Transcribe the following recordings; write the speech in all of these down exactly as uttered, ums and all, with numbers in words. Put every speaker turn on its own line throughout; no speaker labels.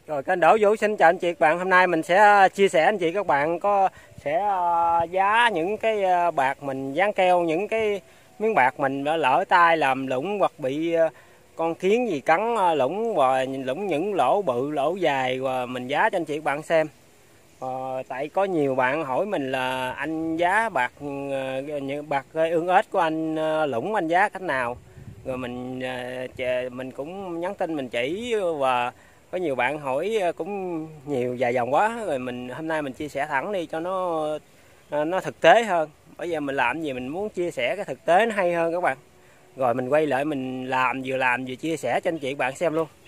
Rồi kênh Đỗ Vũ xin chào anh chị các bạn. Hôm nay mình sẽ chia sẻ anh chị các bạn có sẽ giá những cái bạc mình dán keo, những cái miếng bạc mình đã lỡ tay làm lũng hoặc bị con kiến gì cắn lũng và lũng những lỗ bự lỗ dài, và mình giá cho anh chị các bạn xem. Ờ, tại có nhiều bạn hỏi mình là anh giá bạc bạc ương ếch của anh lũng anh giá cách nào, rồi mình mình cũng nhắn tin mình chỉ, và có nhiều bạn hỏi cũng nhiều dài dòng quá, rồi mình hôm nay mình chia sẻ thẳng đi cho nó nó thực tế hơn. Bây giờ mình làm gì mình muốn chia sẻ cái thực tế nó hay hơn các bạn, rồi mình quay lại mình làm vừa làm vừa chia sẻ cho anh chị các bạn xem luôn.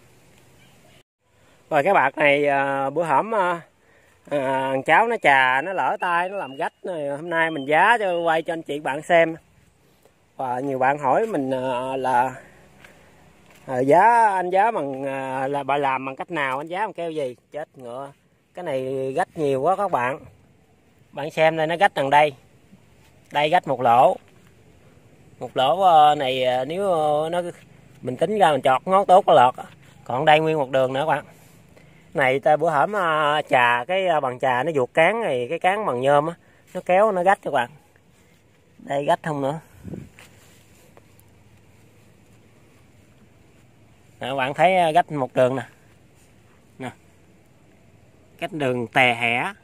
Rồi cái bạc này bữa hổm à, cháu nó chà nó lỡ tay nó làm gách, hôm nay mình giá cho quay cho anh chị bạn xem. Và nhiều bạn hỏi mình là à, giá anh giá bằng à, là bà làm bằng cách nào, anh giá bằng keo gì. Chết ngựa, cái này gách nhiều quá các bạn. Bạn xem đây, nó gách đằng đây, đây gách một lỗ, một lỗ này nếu nó mình tính ra mình chọt ngón tốt có lọt, còn đây nguyên một đường nữa các bạn. Này ta bữa hổm trà cái bằng trà nó vuột cán này, cái cán bằng nhôm á, nó kéo nó gách các bạn. Đây gách không nữa. Nè, các bạn thấy gách một đường nè, nè, gách đường tè hẻ.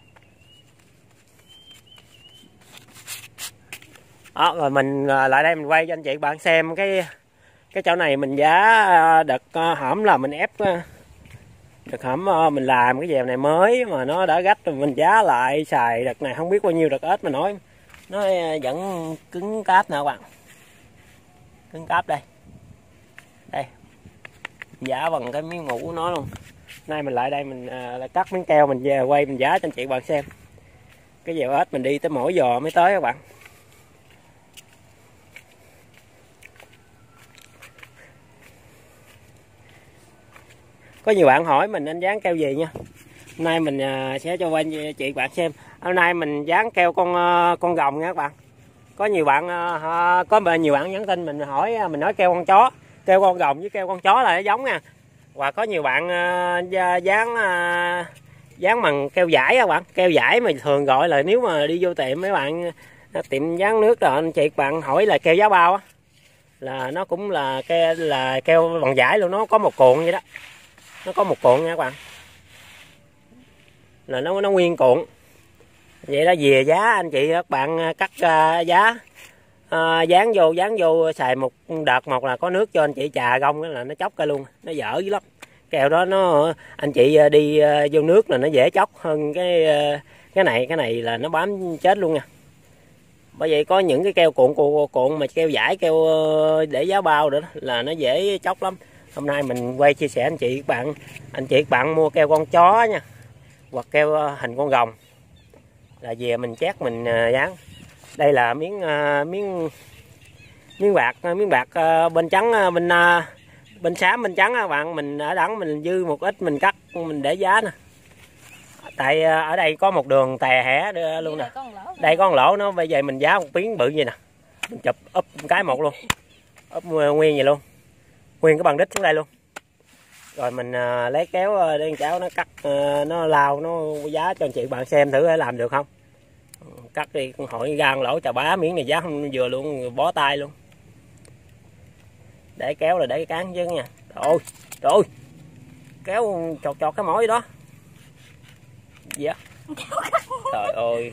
Đó, rồi mình lại đây mình quay cho anh chị bạn xem cái cái chỗ này mình giá đợt hổm là mình ép đợt hổm mình làm cái dèo này mới mà nó đã gách rồi mình giá lại xài đợt này không biết bao nhiêu đợt ếch mà nói nó vẫn cứng cáp nè các bạn, cứng cáp đây, đây giá bằng cái miếng mũ của nó luôn. Nay mình lại đây mình lại cắt miếng keo mình về quay mình giá cho anh chị bạn xem. Cái dèo ếch mình đi tới mỗi giò mới tới các bạn. Có nhiều bạn hỏi mình anh dán keo gì nha. Hôm nay mình sẽ cho quay chị bạn xem. Hôm nay mình dán keo con con rồng nha các bạn. Có nhiều bạn có nhiều bạn nhắn tin mình hỏi mình nói keo con chó, keo con rồng với keo con chó là nó giống nha. Và có nhiều bạn dán dán bằng keo vải các bạn. Keo vải mà thường gọi là nếu mà đi vô tiệm mấy bạn tiệm dán nước rồi anh chị bạn hỏi là keo giá bao á, là nó cũng là keo là keo bằng vải luôn, nó có một cuộn vậy đó. Nó có một cuộn nha các bạn, là nó nó nguyên cuộn vậy đó. Về giá anh chị các bạn cắt uh, giá uh, dán vô dán vô xài một đợt một là có nước cho anh chị chà gông là nó chóc ra luôn, nó dở dữ lắm. Keo đó nó anh chị đi uh, vô nước là nó dễ chóc hơn cái uh, cái này cái này là nó bám chết luôn nha. Bởi vậy có những cái keo cuộn cuộn, cuộn mà keo vải keo uh, để giá bao nữa là nó dễ chóc lắm. Hôm nay mình quay chia sẻ anh chị các bạn, anh chị các bạn mua keo con chó nha, hoặc keo hình con rồng là về mình chét mình dán. Đây là miếng miếng miếng bạc miếng bạc bên trắng bên bên xám bên trắng các bạn. Mình ở đẳng mình dư một ít mình cắt mình để giá nè. Tại ở đây có một đường tè hẻ luôn nè. Đây có một lỗ nó, bây giờ mình giá một miếng bự gì nè, mình chụp úp cái một luôn, úp nguyên vậy luôn, nguyên cái bằng đít xuống đây luôn. Rồi mình uh, lấy kéo để cháu nó cắt uh, nó lao nó giá cho anh chị bạn xem thử làm được không. Cắt đi con hỏi gan lỗ chà bá, miếng này giá không vừa luôn, bó tay luôn. Để kéo là để cái cán chứ nha. Rồi rồi kéo chọt chọt cái mỏi đó dạ. Trời ơi,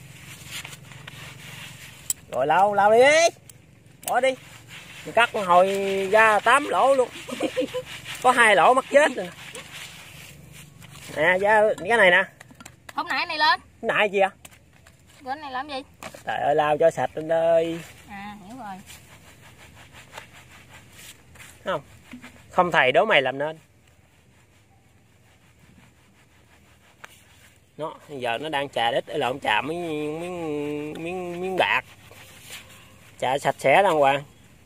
rồi lao lao đi bỏ đi. Mình cắt con hồi ra tám lỗ luôn. Có hai lỗ mắc chết rồi nè. Giá cái này nè,
không nãy này lên
nãy gì à?
Cái này làm gì?
Trời ơi, lao cho sạch lên ơi.
À hiểu rồi.
Không không thầy đố mày làm nên. Nó giờ nó đang chà đít lộn chà miếng miếng miếng miếng bạc, chà sạch sẽ đàng hoàng.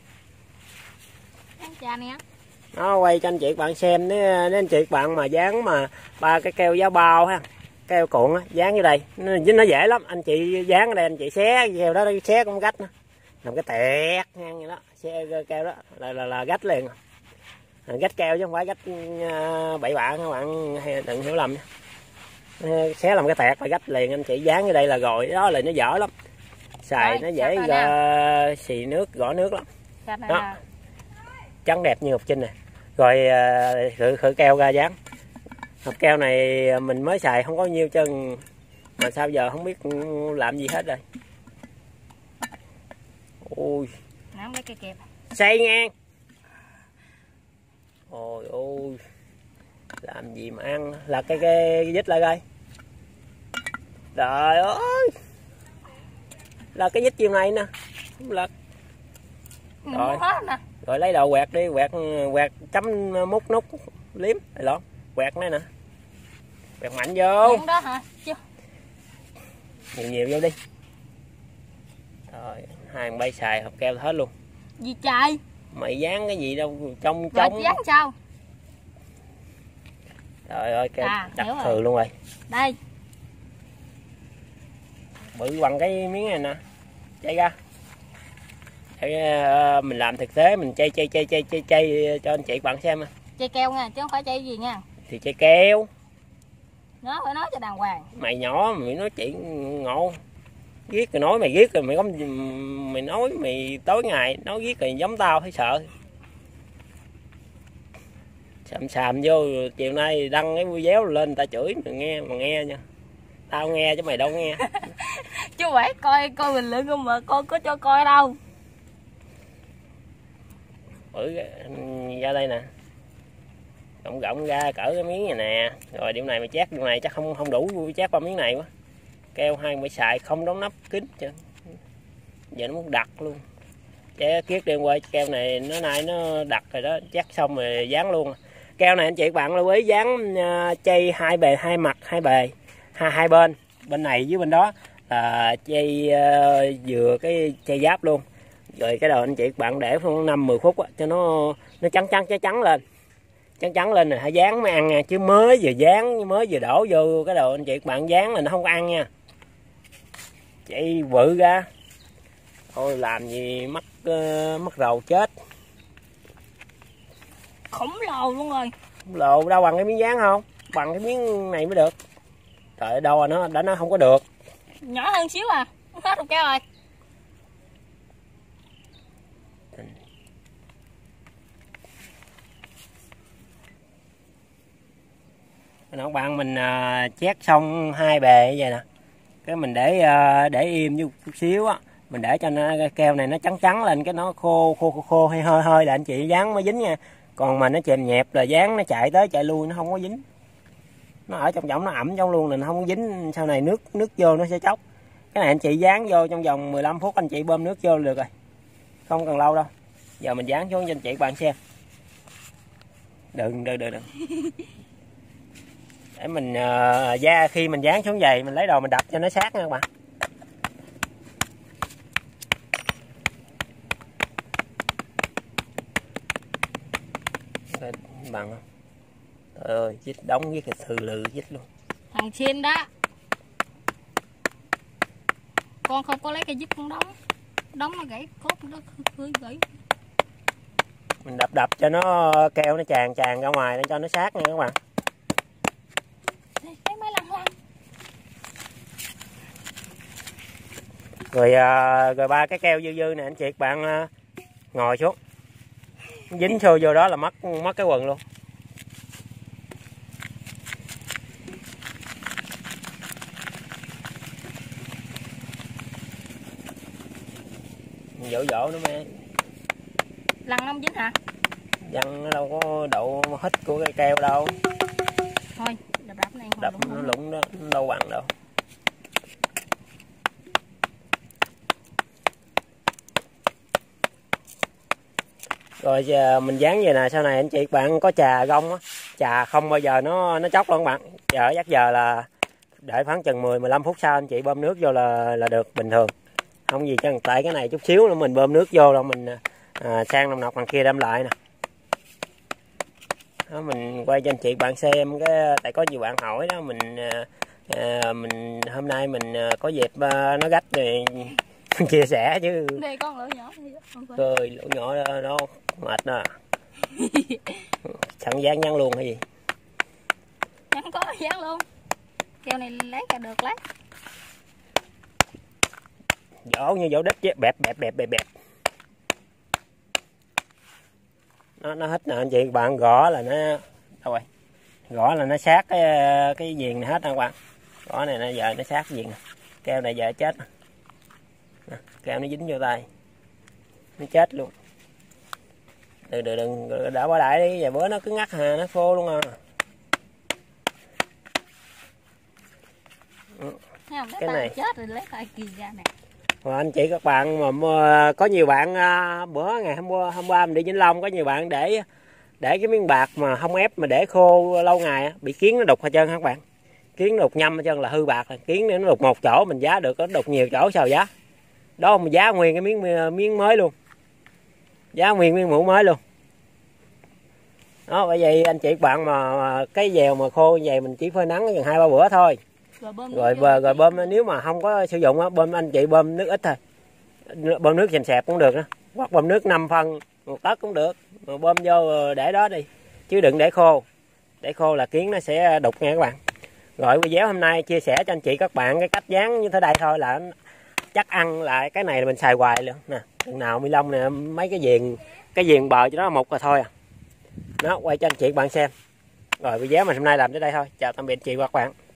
Chà nè,
nó quay cho anh chị bạn xem. Nếu anh chị bạn mà dán mà ba cái keo giá bao ha, keo cuộn á, dán vô đây nó, nó dễ lắm. Anh chị dán ở đây anh chị xé keo đó, xé cũng gách nữa, làm cái tẹt ngang vậy đó, xé keo đó là là, là gách liền. Gách keo chứ không phải gách bậy bạ các bạn đừng hiểu lầm nha. Xé làm cái tẹt phải gách liền, anh chị dán ở đây là rồi đó là nó dở lắm, xài rồi, nó dễ uh, xì nước gõ nước lắm đó. Trắng đẹp như Ngọc Trinh nè. Rồi uh, khử, khử keo ra dán. Hộp keo này mình mới xài không có nhiêu chân mà sao giờ không biết làm gì hết rồi. Ôi
nắm lấy cây kẹp
xây ngang. Ôi ôi làm gì mà ăn, là cái cái vít lại coi. Trời ơi là cái vít chiều này nè, là rồi rồi lấy đầu quẹt đi, quẹt quẹt chấm mút nút liếm này lộn, quẹt này nè, quẹt mạnh vô
đó hả? Chưa.
nhiều nhiều vô đi. Rồi hai bay xài hộp keo hết luôn.
Gì trời,
mày dán cái gì đâu trong
rồi
trong
dán sao?
Trời ơi keo
à,
đặt thừa luôn rồi.
Đây
bự bằng cái miếng này nè, chay ra để uh, mình làm thực tế, mình chay chay chay chay chay chay cho anh chị bạn xem.
Chay keo nha chứ không phải chay gì nha.
Thì chay keo
nó phải nói cho đàng hoàng.
Mày nhỏ mày nói chuyện ngộ, giết rồi nói mày giết rồi mày có mày nói mày tối ngày nói giết rồi giống tao thấy sợ. Xàm xàm vô chiều nay đăng cái video lên người ta chửi mày nghe mà nghe nha. Tao nghe chứ mày đâu nghe.
Chứ phải coi coi bình luận không mà con có cho coi đâu.
Bự ra đây nè, rộng rộng ra cỡ cái miếng này nè. Rồi điểm này mày chét điểm này chắc không không đủ chét ba miếng này quá. Keo hai mày xài không đóng nắp kín chứ. Giờ nó muốn đặt luôn. Ché kiết đêm qua keo này nó nay nó đặt rồi đó, chét xong rồi dán luôn. Keo này anh chị bạn lưu ý dán uh, chay hai bề hai mặt hai bề hai hai bên, bên này với bên đó là chay uh, vừa cái chay giáp luôn. Rồi cái đầu anh chị bạn để khoảng năm mười phút á, cho nó nó trắng trắng trắng trắng lên. Trắng trắng lên rồi hãy dán mới ăn nha, chứ mới vừa dán mới vừa đổ vô cái đầu anh chị bạn dán là nó không có ăn nha. Chay bự ra. Thôi làm gì mất uh, mất rầu chết.
Khổng lồ luôn rồi.
Khổng lồ đâu bằng cái miếng dán không? Bằng cái miếng này mới được. Trời ơi đâu rồi nó đã nó không có được.
Nhỏ hơn xíu à. Hết rồi keo rồi.
Các bạn mình uh, chét xong hai bề như vậy nè. Cái mình để uh, để im chút, chút xíu á, mình để cho nó keo này nó trắng trắng lên, cái nó khô khô khô, khô hay hơi hơi là anh chị dán mới dính nha. Còn mà nó chèm nhẹp là dán nó chạy tới chạy lui nó không có dính. Nó ở trong vòng nó ẩm trong luôn là nó không có dính, sau này nước nước vô nó sẽ chóc. Cái này anh chị dán vô trong vòng mười lăm phút anh chị bơm nước vô là được rồi. Không cần lâu đâu. Giờ mình dán xuống cho anh chị bạn xem. Đừng đừng đừng đừng. Để mình uh, da khi mình dán xuống giày mình lấy đồ mình đập cho nó sát nha các bạn. Bằng không? Trời ơi, chích đóng với cái thừ lừ chích luôn.
Thằng xin đó. Con không có lấy cái dít con đóng. Đóng nó gãy cốt nó khơi gãy.
Mình đập đập cho nó keo nó tràn tràn ra ngoài để cho nó sát nha các bạn. Rồi à, rồi ba cái keo dư dư này anh chị các bạn à, ngồi xuống. Dính xô vô đó là mất mất cái quần luôn. Dỗ dỗ nữa mẹ.
Lăn không dính hả?
Văng nó đâu có độ hít của cái keo đâu.
Thôi đập đập này
đập nó lụng đó, nó đâu bằng đâu. Rồi giờ mình dán vậy nè, sau này anh chị bạn có trà gông á, trà không bao giờ nó nó chóc luôn các bạn. Giờ chắc giờ là để khoảng chừng mười mười lăm phút sau anh chị bơm nước vô là là được bình thường. Không gì chứ tại cái này chút xíu nữa mình bơm nước vô là mình à, sang nồng nọc bằng kia đem lại nè. Đó, mình quay cho anh chị bạn xem cái tại có nhiều bạn hỏi đó, mình à, mình hôm nay mình có dịp à, nó gách thì chia sẻ chứ.
Đây con lỗ nhỏ.
Rồi lỗ nhỏ đó, đó mệt nè. Sẵn dán nhắn luôn hay gì?
Nhắn có dán luôn. Keo này lấy cả được lấy.
Vỗ như vỗ đít chứ, bẹp bẹp bẹp bẹp bẹp. Nó nó hít nè anh chị, bạn gõ là nó đâu rồi? Gõ là nó sát cái cái viền này hết nè các bạn. Gõ này nó giờ nó sát viền. Keo này giờ chết. Nè, keo nó dính vô tay. Nó chết luôn. Đừng đừng đừng đỡ bỏ đại đi, giờ bữa nó cứ ngắt hà, nó khô luôn à.
Không,
cái này
chết rồi lấy tay kia ra nè.
Và anh chị các bạn mà có nhiều bạn bữa ngày hôm qua hôm qua mình đi Vĩnh Long có nhiều bạn để để cái miếng bạc mà không ép mà để khô lâu ngày bị kiến nó đục hết trơn các bạn. Kiến nó đục nhâm hết trơn là hư bạc, kiến nó đục một chỗ mình giá được, nó đục nhiều chỗ sao giá. Đó mình giá nguyên cái miếng miếng mới luôn. Giá nguyên miếng mũ mới luôn. Đó bởi vậy anh chị các bạn mà, mà cái dèo mà khô như vậy mình chỉ phơi nắng gần hai ba bữa thôi.
Rồi bơm
rồi rồi, rồi bơm nếu mà không có sử dụng á, bơm anh chị bơm nước ít thôi, bơm nước xèm xẹp cũng được đó, hoặc bơm nước năm phân một tấc cũng được, mà bơm vô để đó đi chứ đừng để khô, để khô là kiến nó sẽ đục nha các bạn. Rồi video hôm nay chia sẻ cho anh chị các bạn cái cách dán như thế đây thôi là chắc ăn lại. Cái này là mình xài hoài luôn nè, chừng nào ni lông nè, mấy cái viền cái viền bờ cho nó một rồi thôi à. Nó quay cho anh chị các bạn xem. Rồi video mình hôm nay làm tới đây thôi, chào tạm biệt chị và các bạn.